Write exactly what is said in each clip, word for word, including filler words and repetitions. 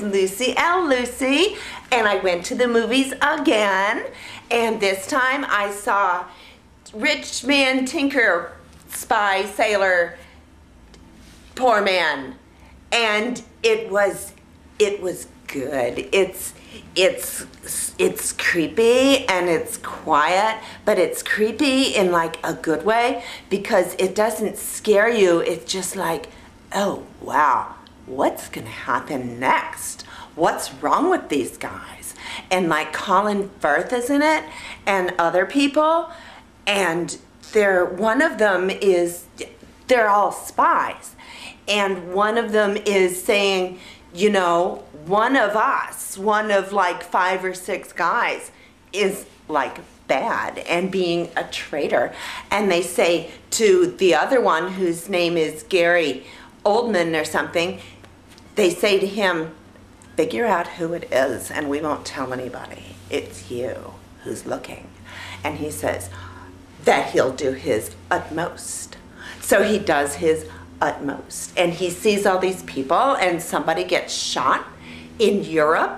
Lucie L. Lucie, and I went to the movies again, and this time I saw Rich Man, Tinker, Spy, Sailor, Poor Man, and it was it was good. It's it's it's creepy and it's quiet, but it's creepy in like a good way because it doesn't scare you. It's just like, oh wow, what's gonna happen next? What's wrong with these guys? And like Colin Firth is in it and other people, and they're one of them is they're all spies, and one of them is saying, you know, one of us, one of like five or six guys is like bad and being a traitor. And they say to the other one, whose name is Gary Oldman or something, they say to him, figure out who it is and we won't tell anybody. It's you who's looking. And he says that he'll do his utmost. So he does his utmost, and he sees all these people, and somebody gets shot in Europe,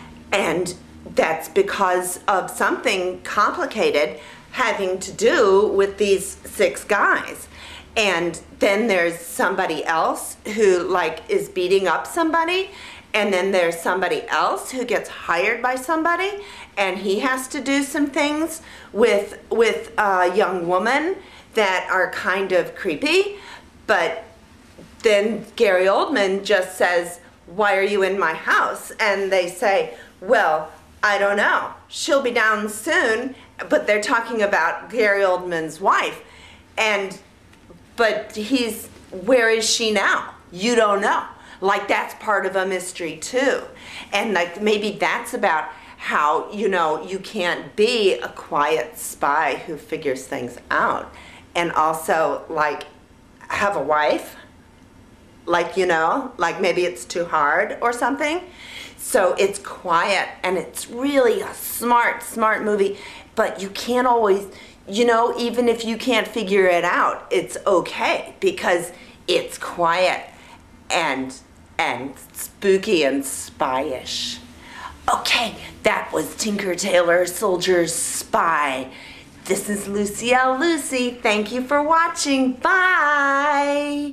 and that's because of something complicated having to do with these six guys. And then there's somebody else who like is beating up somebody, and then there's somebody else who gets hired by somebody, and he has to do some things with with a young woman that are kind of creepy. But then Gary Oldman just says, why are you in my house? And they say, well, I don't know. She'll be down soon. But they're talking about Gary Oldman's wife. And, but he's, where is she now? You don't know. Like that's part of a mystery too. And like maybe that's about how, you know, you can't be a quiet spy who figures things out. And also like have a wife, like, you know, like maybe it's too hard or something. So it's quiet and it's really a smart, smart movie, but you can't always, you know, even if you can't figure it out, it's okay because it's quiet and, and spooky and spy-ish. Okay, that was Tinker, Tailor, Soldier, Spy. This is Lucie L. Lucie. Thank you for watching. Bye.